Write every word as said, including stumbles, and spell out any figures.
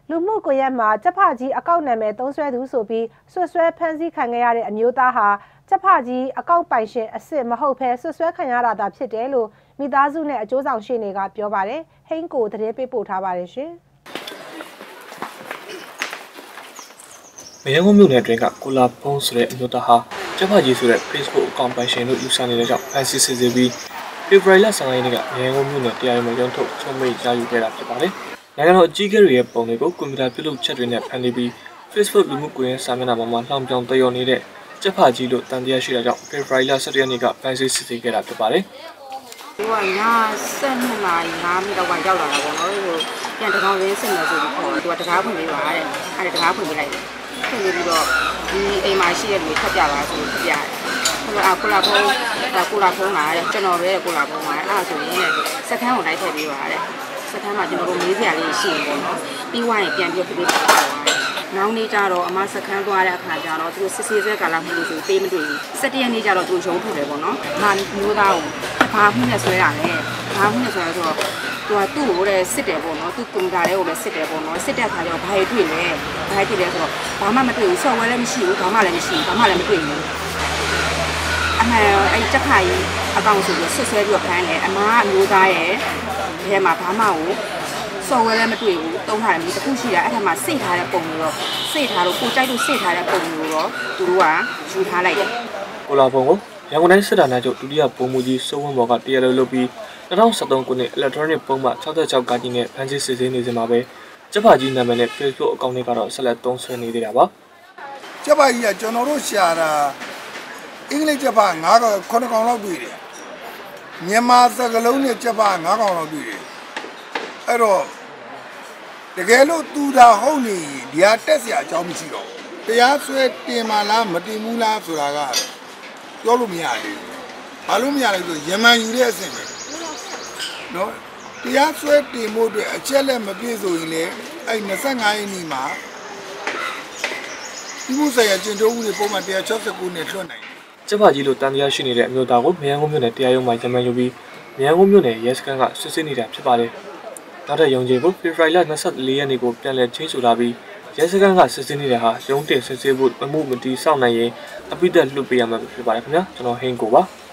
လူမှုကွန်ရက်မှာကျဖကြီးအကောက်နာမည်သုံးဆွဲသူဆိုပြီးဆွဆွဲဖမ်းဆီးခံခဲ့ရတဲ့အမျိုးသားဟာကျဖကြီးအကောက်ပိုင်ရှင်အစ်စ်မဟုတ်ဘဲဆွဆွဲခံရတာသာဖြစ်တယ်လို့မိသားစုနဲ့အကျိုးဆောင်ရှေ့နေကပြောပါတယ်ဟိန်းကိုသတင်းပေးပို့ထားပါတယ်ရှင်မရန်ကုန်မြို့နယ်အတွင်းကကိုလာဖုံးဆိုတဲ့အမျိုးသားဟာကျဖကြီးဆိုတဲ့ Facebook အကောင့်ပိုင်ရှင်လို့ယူဆနေတဲ့ကြောင့်ဖမ်းဆီးစစ်ဆေးပြီးဖေဖော်ဝါရီလ ၁၅ ရက်နေ့ကမရန်ကုန်မြို့နယ်တရားရုံးမှာရုံးထုတ်ချုံးမိတ်ရယူခဲ့တာဖြစ်ပါတယ်။နိုင်ငံတော်အကြီးအကဲတွေရဲ့ပုံတွေကိုကွန်ပျူတာပြုလုပ်ချက်တွေနဲ့ဖန်တီးပြီး Facebook လူမှုကွန်ရက်စာမျက်နှာပေါ်မှာလှောင်ပြောင်တည်ရောက်နေတဲ့ကျဖကြီးလို့တန်တရားရှိတာကြောင့်ဖေဖော်ဝါရီလ ၁၁ ရက်နေ့ကဖမ်းဆီးစစ်ဆေးခဲ့တာဖြစ်ပါတယ်။ဒီကညစနေနာရီ၅မိနစ်တော့ရောက်လာတာပေါ့နော်။ဟိုပြန်တကောင်ရင်းစစ်နေဆိုပြီးခေါ်တယ်။သူကတကားဖွင့်ပေးပါတဲ့။အဲ့ဒါတကားဖွင့်ပေးလိုက်တယ်။ဖွင့်ပေးပြီးတော့ဒီအိမ်မှာရှိတဲ့လူတွေထပ်ပြပါဆိုထပ်ပြတယ်။ဟိုကကိုလာဖုန်းကိုလာဖုန်းလာတဲ့ကျွန်တော်ပဲကိုလာဖုန်းလာအဲ့ဒါဆိုရင်စက်ခန်းကိုလိုက်ထည့်ပေးပါတဲ့။စက်ခန်းမှာကျွန်တော်တို့မေးစရာလေးရှိရင်ပေါ့နော်။ပြီးွားရင်ပြန်ပြီးပြပေးပါနောက်နေ့ကျတော့အမစခန်းသွားတဲ့အခါကျတော့သူစစ်ဆေးဆွဲကာလမှုလို့ဆိုပေးမတွေ့ဘူး၁၁ရက်နေ့ကျတော့သူရုံးထုတ်တယ်ပေါ့နော်။ငါမျိုးသားကိုဘာမှုနဲ့ဆွဲတာလဲဘာမှုနဲ့ဆွဲဆိုတော့သူကသူ့ကိုလည်းစစ်တယ်ပေါ့နော်သူကွန်ပျူတာလေးကိုလည်းစစ်တယ်ပေါ့နော်စစ်တဲ့အခါကျတော့ဘာတွေတွေ့လဲဘာတွေတွေ့လဲဆိုတော့ဘာမှမတွေ့ဘူးဆော့ဝဲလည်းမရှိဘူးဘာမှလည်းမရှိဘူးဘာမှလည်းမတွေ့ဘူးအမှန်အဲ့တက်ခါကြီးအကောင့်ဆိုပြီးစစ်ဆွဲပြီးတော့ဖမ်းတယ်အမအမျိုးသားရဲ့ဒီမှာဘာမှကိုဆော်ဝဲလည်းမတွေ့ဘူးတုံးထားတယ်မြေတစ်ခုရှိတာအဲ့ထက်မှစိတ်ထားတဲ့ပုံမျိုးတော့စိတ်ထားတော့ကိုကြိုက်လို့စိတ်ထားတဲ့ပုံမျိုးတော့သူတို့ကယူထားလိုက်တယ်ကိုလာဖုန်းကိုရန်ကုန်တိုင်းစစ်တာနာချုပ်ဒုတိယဗိုလ်မှူးကြီးစိုးဝင်းဘော်ကတရားလိုလုပ်ပြီး၂၀၁၃ခုနှစ် electronic ပုံမှန်၆၆ကကြီးနဲ့ဖမ်းဆီးစစ်ဆေးနေစဉ်မှာပဲကျဖကြီးနာမည်နဲ့ Facebook အကောင့်တွေကတော့ဆက်လက်သုံးစွဲနေသေးတာပါကျဖကြီးကကျွန်တော်တို့ရှာတာအင်္ဂလိပ်ကျဖ၅កောင်ခုနှစ်កောင်လောက်တွေ့တယ်မြန်မာစကားလုံးနဲ့ကျဖ၅កောင်လောက်တွေ့တယ်အဲ့တော့တကယ်လို့သူသာဟုတ်နေဒီဟာတက်เสียအကြောင်းမရှိတော့တရားစွဲတင်မလားမတင်ဘူးလားဆိုတာကပြောလို့မရဘူးဘာလို့မရလဲဆိုရမန်ယူတဲ့အဆင့်ပဲနော်တရားစွဲတင်မှုအတွက်အချက်လက်မပြည့်စုံရင်လည်းအဲ့၂၅ရက်နေ့မှာဒီမှုဆိုင်ရာကျင့်သုံးမှုတွေပုံမှန်၁၆၉နဲ့လွှတ်နိုင်ကျဖကြီးလို့တန်တရားရှိနေတဲ့အမျိုးသားကိုမရန်ကုန်မြို့နယ်တရားရုံးမှာရမန်ယူပြီးမရန်ကုန်မြို့နယ်ရဲစခန်းကစစ်ဆေးနေတာဖြစ်ပါတယ်နောက်ထပ်ရုံးချိန်ကိုဖေဖော်ဝါရီလ၂၄ရက်နေ့ကိုပြန်လည်ချင်းဆိုလာပြီးရဲစခန်းကစစ်ဆေးနေတဲ့ဟာရုံးတင်စစ်ဆေးဖို့အမှုမတီးစောင့်နိုင်ရင်အပိသက်လွှတ်ပေးရမှာဖြစ်ပါတယ်ခင်ဗျာကျွန်တော်ဟင်းကိုပါ